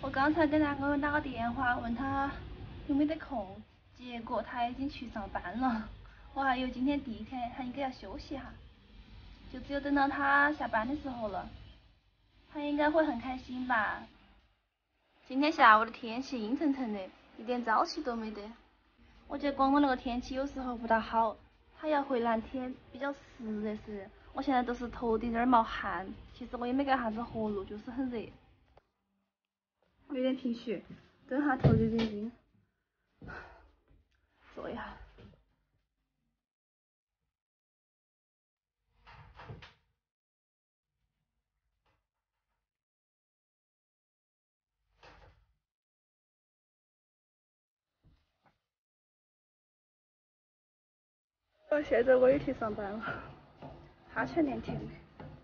刚才给男朋友打个电话，问他有没得空，结果他已经去上班了。我还以为今天第一天，他应该要休息哈，就只有等到他下班的时候了。他应该会很开心吧？今天下午的天气阴沉沉的，一点朝气都没得。我觉得广东那个天气有时候不大好，它要回蓝天，比较湿的是。我现在都是头顶在那儿冒汗，其实我也没干啥子活路，就是很热。我有点贫血，等下头就有点晕。坐一下。现在我也去上班了，哈欠连天的。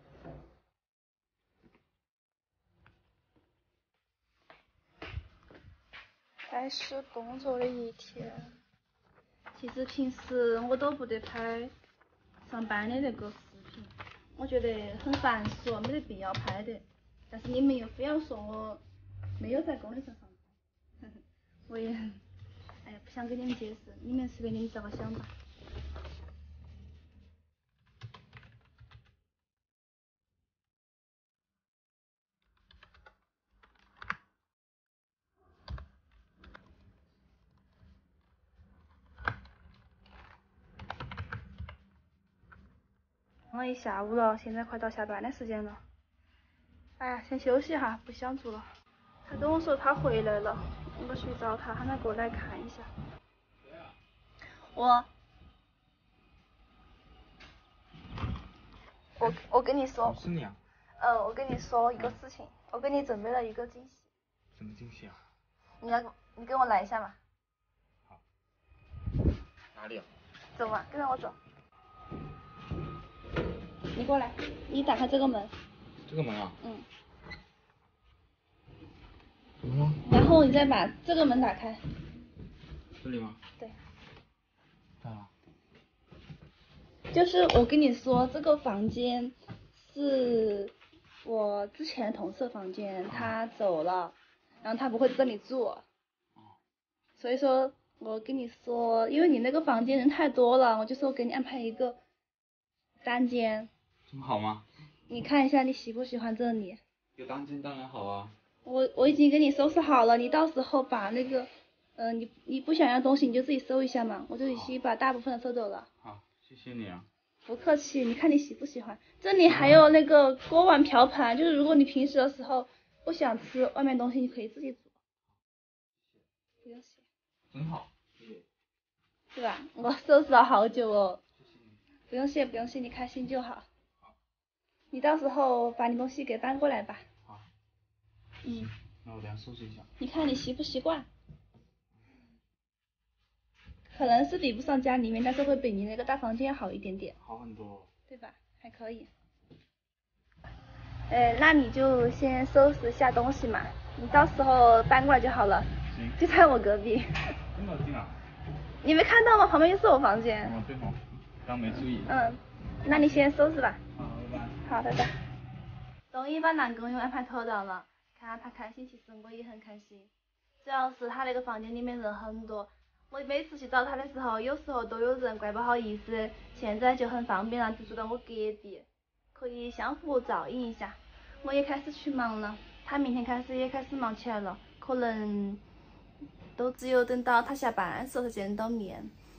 开始工作的一天。其实平时我都不得拍上班的那个视频，我觉得很繁琐，没得必要拍的。但是你们又非要说我没有在工地上上班，我也，哎呀，不想跟你们解释，你们随便你们咋个想吧。忙了一下午了，现在快到下班的时间了。哎呀，先休息哈，不想做了。他跟我说他回来了，我去找他，喊他过来看一下。我跟你说。 是你啊？ 我跟你说一个事情，我给你准备了一个惊喜。 什么惊喜啊？ 你跟我来一下嘛。 好。哪里啊？ 走嘛，跟着我走。你过来，你打开这个门。 这个门啊？ 嗯。 怎么了？ 然后你再把这个门打开。 这里吗？ 对。 咋了？ 就是我跟你说，这个房间是我之前同事的房间，他走了，然后他不会在这里住，所以说我跟你说，因为你那个房间人太多了，我就说给你安排一个单间。 这么好吗？ 你看一下你喜不喜欢这里？ 有单间当然好啊。 我已经给你收拾好了，你到时候把那个，你不想要东西你就自己收一下嘛，我就已经把大部分的收走了。 好，谢谢你啊。不客气，你看你喜不喜欢？这里还有那个锅碗瓢盘，就是如果你平时的时候不想吃外面东西，你可以自己煮。不用谢。 真好。 是吧？我收拾了好久哦。 谢谢你。 不用谢，不用谢，你开心就好。好。你到时候把你东西给搬过来吧。 好。 嗯。 那我等下收拾一下。 你看你习不习惯？可能是比不上家里面，但是会比你那个大房间好一点点。 好很多。 对吧？还可以。那你就先收拾下东西嘛，你到时候搬过来就好了。 行。 就在我隔壁。 这么近啊？ 你没看到吗？旁边就是我房间。 哦，对哦，刚没注意。 那你先收拾吧。 好，拜拜。 好，拜拜。终于把男朋友安排妥当了，看他开心，其实我也很开心。主要是他那个房间里面人很多，我每次去找他的时候，有时候都有人，怪不好意思。现在就很方便了，就住到我隔壁，可以相互照应一下。我也开始去忙了，他明天开始也开始忙起来了，可能都只有等到他下班的时候才见得到面。